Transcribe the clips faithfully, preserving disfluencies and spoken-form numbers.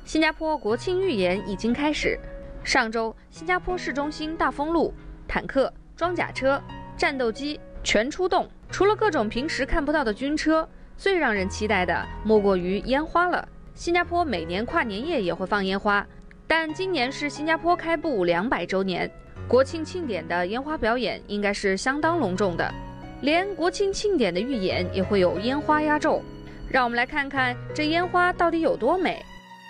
新加坡国庆预演已经开始。上周，新加坡市中心大封路，坦克、装甲车、战斗机全出动。除了各种平时看不到的军车，最让人期待的莫过于烟花了。新加坡每年跨年夜也会放烟花，但今年是新加坡开埠两百周年，国庆庆典的烟花表演应该是相当隆重的，连国庆庆典的预演也会有烟花压轴。让我们来看看这烟花到底有多美。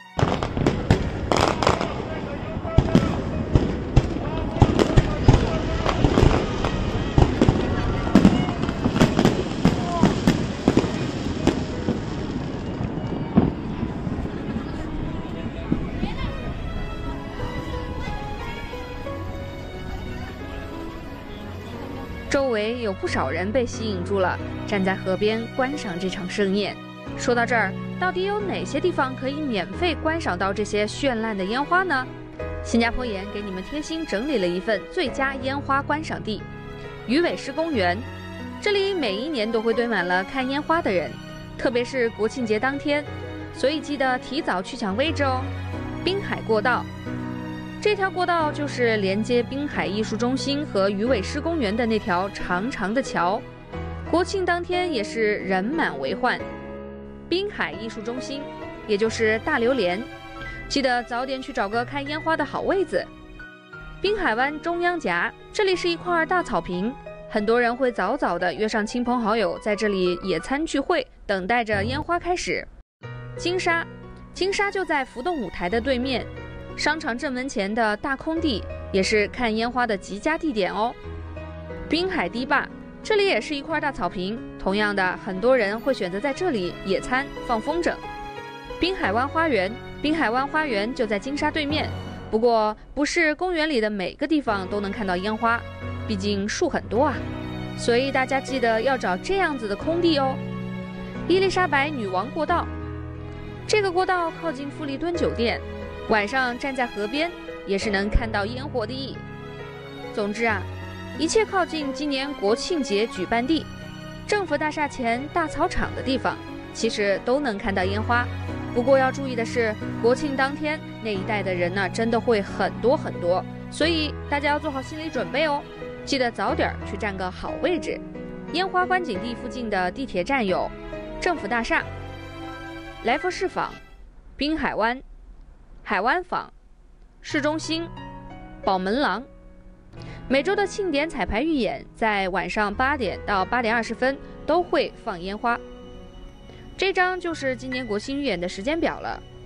周围有不少人被吸引住了，站在河边观赏这场盛宴。说到这儿，到底有哪些地方可以免费观赏到这些绚烂的烟花呢？新加坡盐给你们贴心整理了一份最佳烟花观赏地——鱼尾狮公园。这里每一年都会堆满了看烟花的人，特别是国庆节当天，所以记得提早去抢位置哦。滨海过道。这条过道就是连接滨海艺术中心和鱼尾狮公园的那条长长的桥，国庆当天也是人满为患。滨海艺术中心，也就是大榴莲，记得早点去找个看烟花的好位子。滨海湾中央夹，这里是一块大草坪，很多人会早早的约上亲朋好友在这里野餐聚会，等待着烟花开始。金沙，金沙就在浮动舞台的对面。商场正门前的大空地也是看烟花的极佳地点哦。滨海堤坝，这里也是一块大草坪，同样的，很多人会选择在这里野餐放风筝。滨海湾花园，滨海湾花园就在金沙对面，不过不是公园里的每个地方都能看到烟花，毕竟树很多啊，所以大家记得要找这样子的空地哦。伊丽莎白女王过道，这个过道靠近富丽敦酒店。晚上站在河边也是能看到烟火的。总之啊，一切靠近今年国庆节举办地政府大厦前大操场的地方，其实都能看到烟花。不过要注意的是，国庆当天那一带的人呢，真的会很多很多，所以大家要做好心理准备哦，记得早点去占个好位置。烟花观景地附近的地铁站有政府大厦、来佛士坊、滨海湾、海湾坊、市中心、宝门廊。每周的庆典彩排预演在晚上八点到八点二十分都会放烟花。这张就是今年国庆预演的时间表了。